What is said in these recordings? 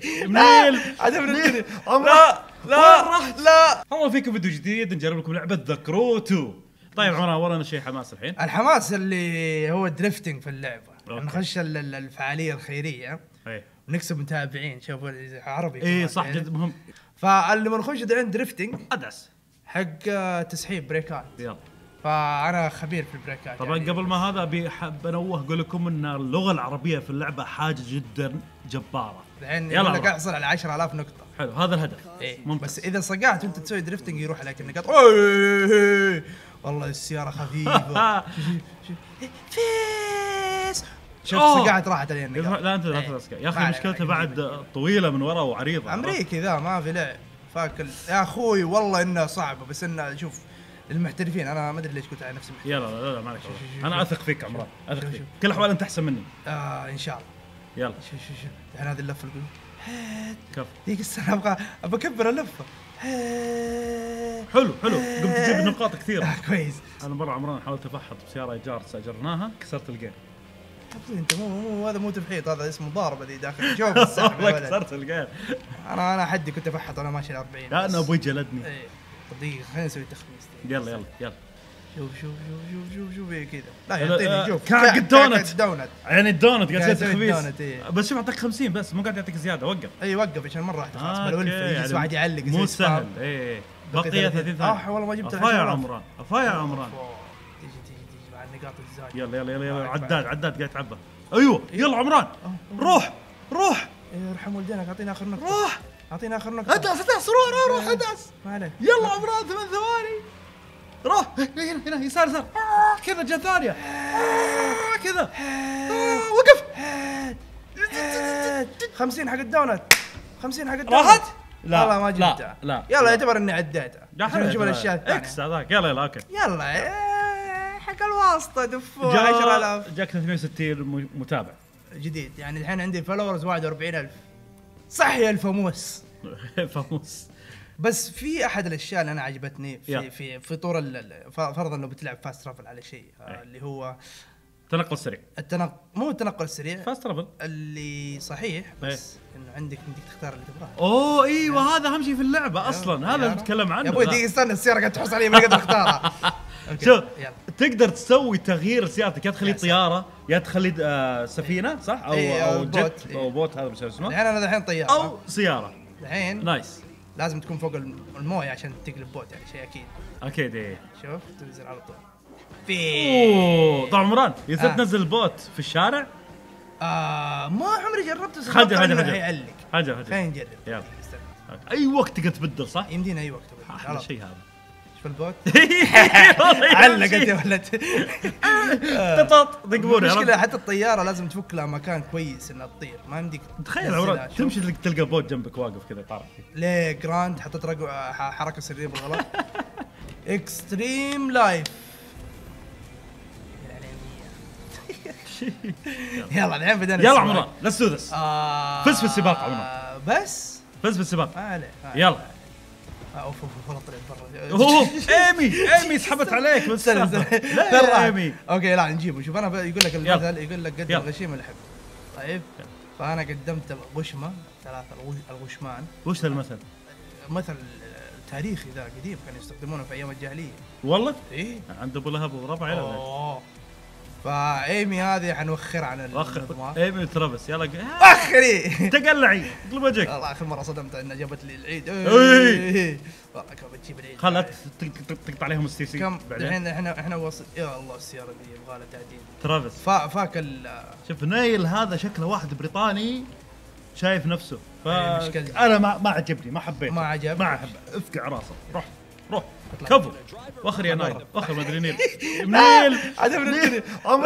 منيل عجبني. لا لا والله فيكم فيديو جديد نجرب لكم لعبه ذا كرو 2. طيب عمران ورانا شيء حماس الحين. الحماس اللي هو دريفتنج في اللعبه، نخش الفعاليه الخيريه ونكسب متابعين. شوفوا عربي اي صح جد مهم. فاللي بنخش الحين دريفتنج ادعس حق تسحيب بريكات. يلا فانا خبير في البريكات. طبعا يعني قبل ما هذا بحب انوه اقول لكم ان اللغه العربيه في اللعبه حاجه جدا جباره. الحين يقول لك احصل على 10,000 نقطه. حلو هذا الهدف. بس اذا صقعت وانت تسوي دريفتنج يروح عليك النقاط. والله السياره خفيفه. فيس شوف صقعت راحت علي النقاط. لا انت لا تسقع يا اخي. مشكلته بعد طويله من ورا وعريضه. امريكي ذا ما في لعب فاكل يا اخوي. والله انها صعبه بس انها شوف المحترفين. انا ما ادري ليش قلت على نفسي محترف. يلا لا ما عليك. انا اثق فيك عمران، اثق فيك. كل الاحوال انت احسن مني. ان شاء الله. يلا شوف الحين هذه اللفه القول كف ديك السنه ابغى اكبر اللفه. حلو قمت تجيب نقاط كثيره. كويس. انا مره عمران حاولت افحط بسياره ايجار استاجرناها كسرت الجير. انت مو هذا مو تفحيط، هذا اسمه ضاربه ذي داخل. شوف السالفه كسرت الجير. انا حدي كنت افحط وانا ماشي ل 40. لا انا ابوي جلدني. دقيقه خلينا نسوي تخميس. يلا شوف كذا. لا يعطيني شوف كعك الدونت. يعني الدونت قاعد يسوي تخبيص. إيه. بس شوف اعطيك 50 بس مو قاعد يعطيك زياده. وقف. اي وقف عشان مره واحده خلاص. بالولف يجلس واحد يعلق مو سهل. اي بقيه 30 ثانيه. والله ما جبت افا يا عمران تيجي مع النقاط الزايده. يلا عداد قاعد يتعبى. ايوه يلا عمران روح ارحم والدينك. اعطينا اخر نقطه. روح اعطينا اخر نقطه. ادعس روح ادعس. ما عليك. يلا عمران 8 ثواني. روح هنا يسار كذا جهه ثانيه كذا. وقف. 50 حق الدونت. 50 حق الدونت. راحت؟ لا والله ما جبتها. لا يلا يعتبر اني عديتها. عشان نشوف الاشياء الثانيه. اكس هذاك. يلا اوكي. يلا حق الواسطه دفوا 10,000. جاك 360 متابع جديد. يعني الحين عندي فولورز 41,000. صح يا الفاموس. فاموس. بس في احد الاشياء اللي انا عجبتني في طور فرضا لو بتلعب فاست ترافل على شيء اللي هو التنقل السريع. مو التنقل السريع، فاست ترافل اللي صحيح بس انه عندك تختار اللي تبغاه. اوه ايوه هذا اهم شيء في اللعبه اصلا. هذا اللي بتكلم عنه. يا ابوي دقيقه استنى السياره قاعد تحوس علي ما اقدر اختارها. شوف تقدر تسوي تغيير سيارتك، يا تخليه طياره يا تخليه سفينه صح او جت او بوت. هذا مش اسمه. الحين انا الحين طياره او سياره. الحين نايس. لازم تكون فوق المويه عشان تقلب بوت. يعني شيء اكيد. ايه شوف تنزل على طول. اوه طبعا عمران اذا تنزل البوت في الشارع. ما عمري جربت. خلينا خلينا نجرب. يلا اي وقت تقدر تبدل صح؟ يمدينا اي وقت. هذا الشيء هذا. شوف البوت علقت يا ولد. دقبوني. المشكلة حتى الطيارة لازم تفك لها مكان كويس انها تطير. ما يمديك تخيل عمران تمشي تلقى بوت جنبك واقف كذا طارق. ليه جراند حطيت حركة سرية بالغلط. اكستريم لايف. يلا الحين بدنا. يلا عمران ليتس دو ذس. فز في السباق عمران. بس فز في السباق. ما عليه. يلا. اوف والله طلعت برا. ايمي سحبت عليك بس. لا ايمي. اوكي لا نجيبه. شوف انا يقول لك المثل يقول لك قدم الغشيم الحب. طيب فانا قدمت الغشمه 3 الغشمان. وش المثل؟ مثل تاريخي ذا قديم كانوا يستخدمونه في ايام الجاهليه. والله؟ ايه عند ابو لهب وربع الى. فايمي هذه حنوخر عن ايمي وترافيس. يلا اخري تقلعي اقلب وجهك. والله اخر مره صدمت انها جابت لي العيد. والله كانت بتجيب العيد. خلت تقطع عليهم السي كم الحين احنا وصل. يا الله السياره دي يبغى لها تعديل. ترافيس فاك شوف نايل هذا شكله واحد بريطاني شايف نفسه. انا ما عجبني ما حبيت. ما عجب. ما احب. افقع راسه. روح كفو. واخر يا نايل واخر ما ادري نيل عجبني.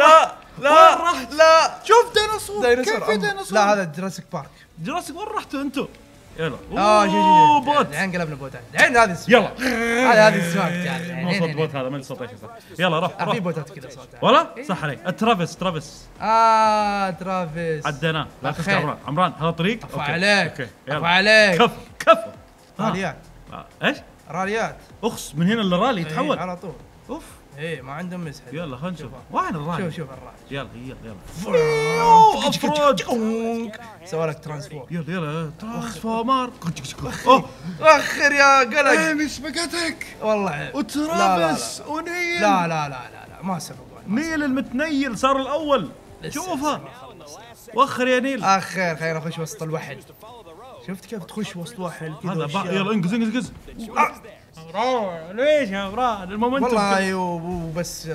لا شوف ديناصور. لا هذا جراسيك بارك. جراسيك وين رحتوا انتم؟ يلا بوت. الحين قلبنا بوتات. الحين هذه يلا هذه السواق. مو صوت بوت هذا ما صوت ايش صح. يلا روح في بوتات كذا صوتها ولا صح عليك. ترافيس ترافيس عديناه. لا تسكر عمران هذا طريق. عفو عليك. كفو راليات. ايش؟ راليات. اخس من هنا للرالي يتحول على طول. اوف ايه ما عندهم مسح. يلا خلينا نشوف وين الراجل. شوف الراجل. يلا يلا افرود سوى لك ترانسفورم. يلا ترانسفورمر. اخر يا قلق. مش سبقتك والله وترافيس ونيل. لا ما سبقوا. نيل المتنيل صار الاول. شوفها وخر يا نيل. اخر خلينا نخش وسط الوحل. شفت كيف تخش وسط وحل كذا. هذا يلا انقز ليش يا براد المومنتم. والله وبس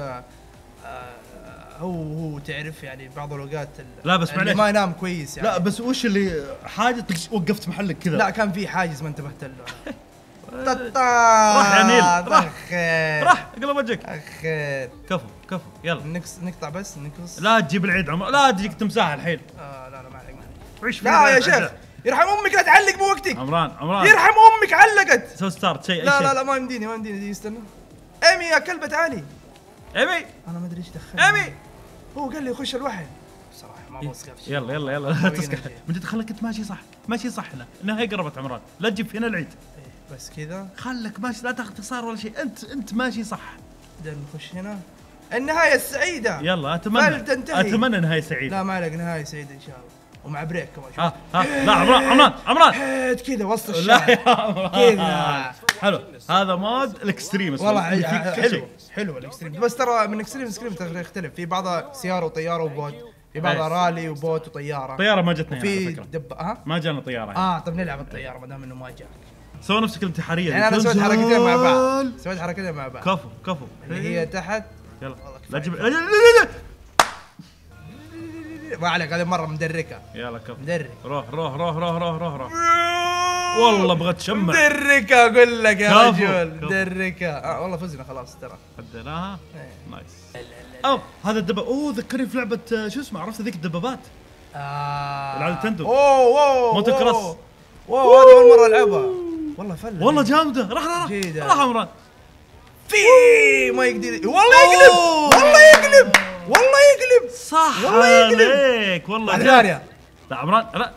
هو تعرف يعني بعض الاوقات لا بس معليش ما ينام كويس يعني. لا بس وش اللي حاجه وقفت محلك كذا. لا كان في حاجز ما انتبهت له. راح يا نيل راح اقلب وجهك. اخير كفو يلا نقطع بس نقص. لا تجيب العيد لا تجيك تمساح الحين. لا ما عليك عيش لا يا شيخ يرحم امك لا تعلق بوقتك. عمران يرحم امك علقت. سوي ستارت شيء. لا ما يمديني استنى. ايمي يا كلبة تعالي. ايمي انا ما ادري ايش دخلني. ايمي هو قال لي خش الوحل بصراحه ما ابغى اسقف. يلا لا تسقف من جد. خلك انت ماشي صح هنا النهايه قربت عمران. لا تجيب هنا العيد بس كذا. خلك ماشي لا تاخذ اختصار ولا شيء. انت ماشي صح. نخش هنا النهايه السعيده. يلا اتمنى نهايه سعيده. لا ما عليك نهايه سعيده ان شاء الله ومع بريك كمان. لا عمران كذا وسط الشارع كذا. حلو هذا مود الاكستريم والله حلو الاكستريم. بس ترى من اكستريم يختلف. في بعضها سياره وطياره وبوت. في بعضها رالي وبوت وطياره. طياره ما جتنا في ما جانا طياره. طب نلعب الطياره ما دام انه ما جاء. سوى نفسك الانتحاريه. يعني انا سويت حركتين مع بعض. كفو اللي هي تحت. يلا لا تجيب ما عليك هذه مره مدركه. يلا كفو مدرك. روح والله بغيت تشمع. مدركه اقول لك يا رجل مدركه. والله فزنا خلاص ترى عديناها. نايس. هذا الدباب ذكرني في لعبه شو اسمه عرفت ذيك الدبابات. العاب تندو. موتو كروس. هذه اول مره العبها والله فل. والله جامده. راح عمران. ما يقدر والله يقلب صح والله يقلب عليك والله. ثانية لا عمران لا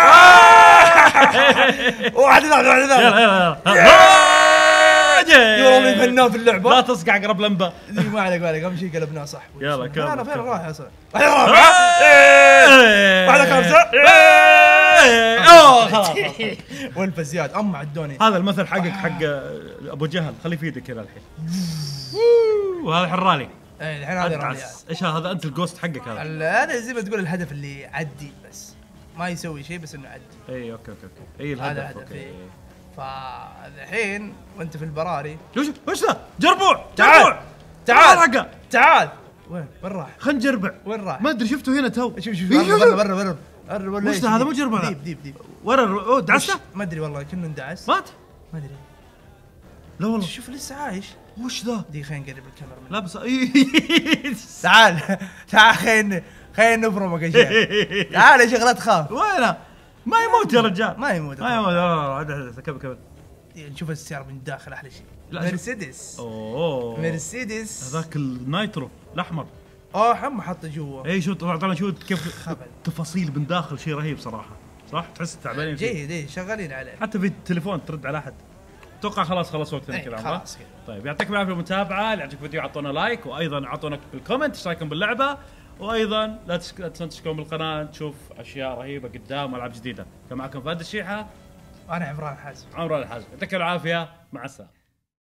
واحد ثاني يلا والله فنان في اللعبة. لا تصقع قرب لمبة. ما عليك اهم شيء قلبناه صح. يلا كمل. انا فين راح اصلا. واحدة خمسة. والفزياد عدوني. هذا المثل حق ابو جهل خليه في يدك كذا الحين. وهذا حرالي. الحين هذا رالي. ايش هذا انت الجوست حقك هذا زي ما تقول الهدف اللي يعدي بس ما يسوي شيء بس انه يعدي. اي اوكي الهدف. اوكي فالحين وانت في البراري. وش ذا؟ جربوع. تعال وين راح؟ خلينا نجربع. وين راح؟ ما ادري شفته هنا تو. شوف برا وش هذا مو جربع. ديب ورا دعسته؟ ما ادري والله كأنه اندعس. مات؟ ما ادري. لا والله شوف لسه عايش. وش ذا؟ خلينا نقرب الكاميرا لا بس تعال خلينا نفرمك يا شيخ. تعال يا شيخ لا تخاف. وينه؟ ما يموت يا رجال. ما يموت. كمل. نشوف السيارة من الداخل احلى شيء. مرسيدس. مرسيدس هذاك النايترو الاحمر. حمى حطه جوا. اي شو طبعا شو كيف التفاصيل من داخل شيء رهيب صراحه. صح تحس تعبانين جيد شغالين عليه. حتى في التليفون ترد على احد. اتوقع خلاص وقتنا كذا. خلاص كذا. طيب يعطيكم العافيه المتابعه. اللي عجبكم الفيديو اعطونا لايك وايضا اعطونا بالكومنت ايش رايكم باللعبه. وايضا لا تنسون تشتركون بالقناه تشوف اشياء رهيبه قدام والعاب جديده. كان معكم فهد الشيحه وانا عمران الحازم. يعطيكم العافيه مع السلامه.